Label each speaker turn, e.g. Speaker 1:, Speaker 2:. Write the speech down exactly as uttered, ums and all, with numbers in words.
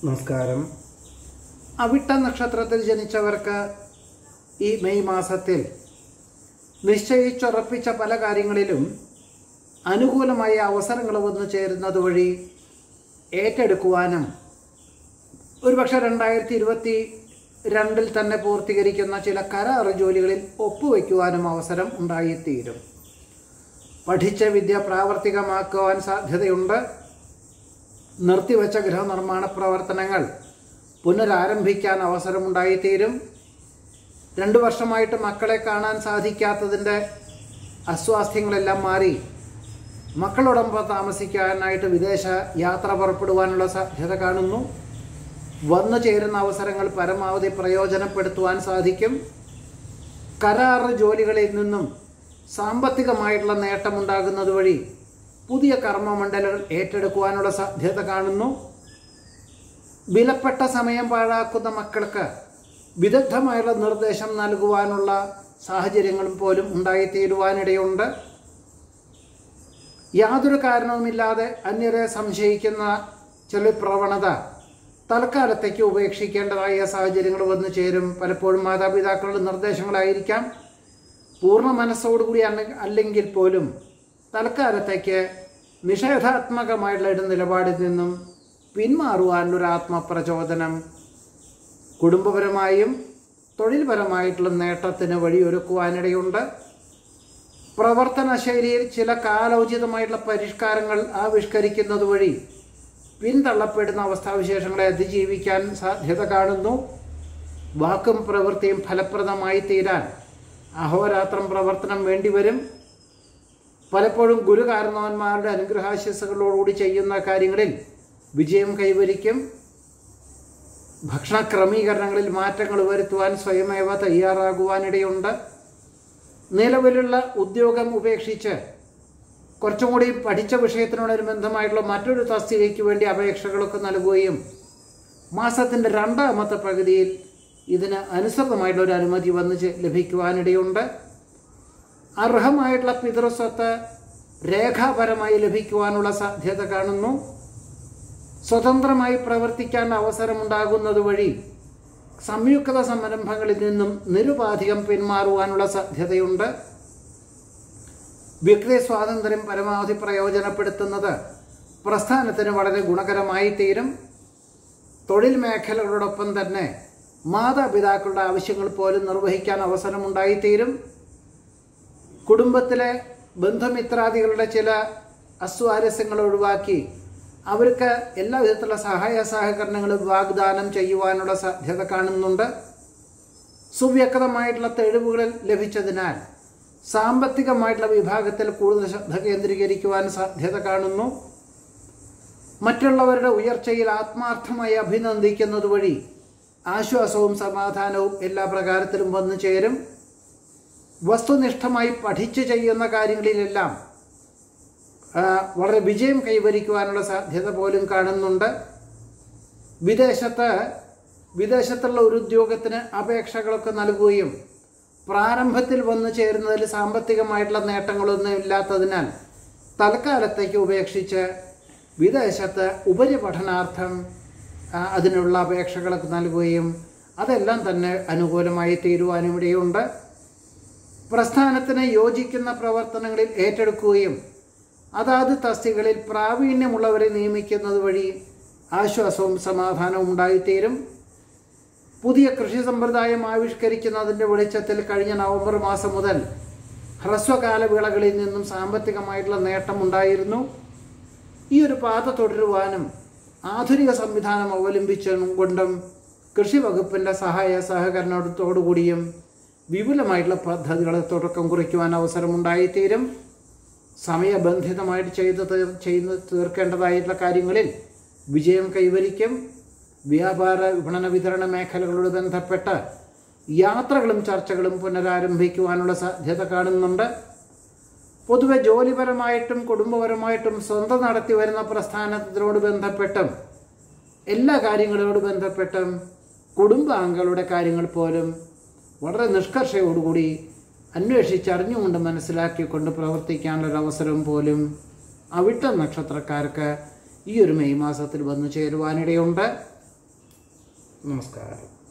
Speaker 1: നമസ്കാരം. അവിട്ട നക്ഷത്രത്തിൽ ജനിച്ചവർക്ക് ഈ മെയ് മാസത്തിൽ നിശ്ചയിച്ചുറപ്പിച്ച പല കാര്യങ്ങളിലും അനുകൂലമായ അവസരങ്ങൾ വന്നു ചേരുന്നത് വഴി ഏറ്റെടുക്കുവാനും ഒരുപക്ഷെ രണ്ടായിരത്തി ഇരുപത്തി രണ്ടിൽ തന്നെ പൂർത്തീകരിക്കുന്ന ചില കരാർ ജോലികളിൽ ഒപ്പുവയ്ക്കുവാനും അവസരം ഉണ്ടായിത്തീരും. പഠിച്ച വിദ്യ പ്രാവർത്തികമാക്കുവാൻ സാധ്യതയുണ്ട്. നിർത്തിവെച്ച ഗൃഹനിർമ്മാണ പ്രവർത്തനങ്ങൾ പുനരാരംഭിക്കാൻ അവസരമുണ്ടായിത്തീരും. രണ്ടു വർഷമായിട്ട് മക്കളെ കാണാൻ സാധിക്കാത്തതിൻ്റെ അസ്വാസ്ഥ്യങ്ങളെല്ലാം മാറി മക്കളോടൊപ്പം താമസിക്കാനായിട്ട് വിദേശ യാത്ര പുറപ്പെടുവാനുള്ള സാധ്യത കാണുന്നു. വന്നു ചേരുന്ന അവസരങ്ങൾ പരമാവധി പ്രയോജനപ്പെടുത്തുവാൻ സാധിക്കും. കരാർ ജോലികളിൽ നിന്നും സാമ്പത്തികമായിട്ടുള്ള നേട്ടമുണ്ടാകുന്നത് വഴി പുതിയ കർമ്മമണ്ഡലങ്ങൾ ഏറ്റെടുക്കുവാനുള്ള സാധ്യത കാണുന്നു. വിലപ്പെട്ട സമയം പാഴാക്കുന്ന മക്കൾക്ക് വിദഗ്ധമായുള്ള നിർദ്ദേശം നൽകുവാനുള്ള സാഹചര്യങ്ങളും പോലും ഉണ്ടായിത്തീരുവാനിടയുണ്ട്. യാതൊരു കാരണവുമില്ലാതെ അന്യരെ സംശയിക്കുന്ന ചില പ്രവണത തൽക്കാലത്തേക്ക് ഉപേക്ഷിക്കേണ്ടതായ സാഹചര്യങ്ങൾ വന്നു ചേരും. പലപ്പോഴും മാതാപിതാക്കളുടെ നിർദ്ദേശങ്ങളായിരിക്കാം. പൂർണ്ണ മനസ്സോടുകൂടി അല്ലെങ്കിൽ പോലും തൽക്കാലത്തേക്ക് നിഷേധാത്മകമായിട്ടുള്ള ഇട നിലപാടിൽ നിന്നും പിന്മാറുവാനൊരു ആത്മപ്രചോദനം കുടുംബപരമായും തൊഴിൽപരമായിട്ടുള്ള നേട്ടത്തിന് വഴിയൊരുക്കുവാനിടയുണ്ട്. പ്രവർത്തന ശൈലിയിൽ ചില കാലോചിതമായിട്ടുള്ള പരിഷ്കാരങ്ങൾ ആവിഷ്കരിക്കുന്നത് വഴി പിന്തള്ളപ്പെടുന്ന അവസ്ഥാവിശേഷങ്ങളെ അതിജീവിക്കാൻ സാധ്യത കാണുന്നു. വാക്കും പ്രവൃത്തിയും ഫലപ്രദമായി തീരാൻ അഹോരാത്രം പ്രവർത്തനം വേണ്ടിവരും. പലപ്പോഴും ഗുരുകാരണവന്മാരുടെ അനുഗ്രഹാശിസ്സുകളോടുകൂടി ചെയ്യുന്ന കാര്യങ്ങളിൽ വിജയം കൈവരിക്കും. ഭക്ഷണ ക്രമീകരണങ്ങളിൽ മാറ്റങ്ങൾ വരുത്തുവാൻ സ്വയമേവ തയ്യാറാകുവാനിടയുണ്ട്. നിലവിലുള്ള ഉദ്യോഗം ഉപേക്ഷിച്ച് കുറച്ചും കൂടി പഠിച്ച വിഷയത്തിനോടനുബന്ധമായിട്ടുള്ള മറ്റൊരു തസ്തികയ്ക്ക് വേണ്ടി അപേക്ഷകളൊക്കെ നൽകുകയും മാസത്തിൻ്റെ രണ്ടാമത്തെ പകുതിയിൽ ഇതിന് അനുസൃതമായിട്ടുള്ള ഒരു അനുമതി വന്ന് ലഭിക്കുവാനിടയുണ്ട്. അർഹമായിട്ടുള്ള പിതൃസ്വത്ത് രേഖാപരമായി ലഭിക്കുവാനുള്ള സാധ്യത കാണുന്നു. സ്വതന്ത്രമായി പ്രവർത്തിക്കാൻ അവസരമുണ്ടാകുന്നത് വഴി സംയുക്ത സംരംഭങ്ങളിൽ നിന്നും നിരുപാധികം പിന്മാറുവാനുള്ള സാധ്യതയുണ്ട്. വ്യക്തി സ്വാതന്ത്ര്യം പരമാവധി പ്രയോജനപ്പെടുത്തുന്നത് പ്രസ്ഥാനത്തിന് വളരെ ഗുണകരമായി തീരും. തൊഴിൽ മേഖലകളോടൊപ്പം തന്നെ മാതാപിതാക്കളുടെ ആവശ്യങ്ങൾ പോലും നിർവഹിക്കാൻ അവസരമുണ്ടായിത്തീരും. കുടുംബത്തിലെ ബന്ധുമിത്രാദികളുടെ ചില അസ്വാരസ്യങ്ങൾ ഒഴിവാക്കി അവർക്ക് എല്ലാ വിധത്തിലുള്ള സഹായ സഹകരണങ്ങളും വാഗ്ദാനം ചെയ്യുവാനുള്ള സാധ്യത കാണുന്നുണ്ട്. സുവ്യക്തമായിട്ടുള്ള തെളിവുകൾ ലഭിച്ചതിനാൽ സാമ്പത്തികമായിട്ടുള്ള വിഭാഗത്തിൽ കൂടുതൽ ശ്രദ്ധ കേന്ദ്രീകരിക്കുവാൻ സാധ്യത കാണുന്നു. മറ്റുള്ളവരുടെ ഉയർച്ചയിൽ ആത്മാർത്ഥമായി അഭിനന്ദിക്കുന്നത് വഴി ആശ്വാസവും സമാധാനവും എല്ലാ പ്രകാരത്തിലും വന്നു ചേരും. വസ്തുനിഷ്ഠമായി പഠിച്ച് ചെയ്യുന്ന കാര്യങ്ങളിലെല്ലാം വളരെ വിജയം കൈവരിക്കുവാനുള്ള സാധ്യത പോലും കാണുന്നുണ്ട്. വിദേശത്ത് വിദേശത്തുള്ള ഒരു ഉദ്യോഗത്തിന് അപേക്ഷകളൊക്കെ നൽകുകയും പ്രാരംഭത്തിൽ വന്നു ചേരുന്നതിൽ സാമ്പത്തികമായിട്ടുള്ള നേട്ടങ്ങളൊന്നും ഇല്ലാത്തതിനാൽ തൽക്കാലത്തേക്ക് ഉപേക്ഷിച്ച് വിദേശത്ത് ഉപരിപഠനാർത്ഥം അതിനുള്ള അപേക്ഷകളൊക്കെ നൽകുകയും അതെല്ലാം തന്നെ അനുകൂലമായി തീരുവാനും ഇടയുണ്ട്. പ്രസ്ഥാനത്തിന് യോജിക്കുന്ന പ്രവർത്തനങ്ങളിൽ ഏറ്റെടുക്കുകയും അതാത് തസ്തികളിൽ പ്രാവീണ്യമുള്ളവരെ നിയമിക്കുന്നത് വഴി ആശ്വാസവും സമാധാനവും ഉണ്ടായിത്തീരും. പുതിയ കൃഷി സമ്പ്രദായം ആവിഷ്കരിക്കുന്നതിൻ്റെ വെളിച്ചത്തിൽ കഴിഞ്ഞ നവംബർ മാസം മുതൽ ഹ്രസ്വകാല വിളകളിൽ നിന്നും സാമ്പത്തികമായിട്ടുള്ള നേട്ടമുണ്ടായിരുന്നു. ഈ ഒരു പാത തുടരുവാനും ആധുനിക സംവിധാനം അവലംബിച്ചുകൊണ്ടും കൃഷി വകുപ്പിൻ്റെ സഹായ സഹകരണത്തോടുകൂടിയും വിപുലമായിട്ടുള്ള പദ്ധതികളെ തുടക്കം കുറിക്കുവാൻ അവസരമുണ്ടായിത്തീരും. സമയബന്ധിതമായിട്ട് ചെയ്ത് തീർ ചെയ്ത് തീർക്കേണ്ടതായിട്ടുള്ള കാര്യങ്ങളിൽ വിജയം കൈവരിക്കും. വ്യാപാര വിപണന വിതരണ മേഖലകളോട് ബന്ധപ്പെട്ട യാത്രകളും ചർച്ചകളും പുനരാരംഭിക്കുവാനുള്ള സാധ്യത കാണുന്നുണ്ട്. പൊതുവെ ജോലിപരമായിട്ടും കുടുംബപരമായിട്ടും സ്വന്തം നടത്തി വരുന്ന പ്രസ്ഥാനത്തിനോട് ബന്ധപ്പെട്ടും എല്ലാ കാര്യങ്ങളോട് ബന്ധപ്പെട്ടും കുടുംബാംഗങ്ങളുടെ കാര്യങ്ങൾ പോലും വളരെ നിഷ്കർഷയോടുകൂടി അന്വേഷിച്ചറിഞ്ഞുകൊണ്ട് മനസ്സിലാക്കിക്കൊണ്ട് പ്രവർത്തിക്കാനുള്ളൊരവസരം പോലും അവിട്ട നക്ഷത്രക്കാർക്ക് ഈ ഒരു മെയ് മാസത്തിൽ വന്നു ചേരുവാനിടയുണ്ട്. നമസ്കാരം.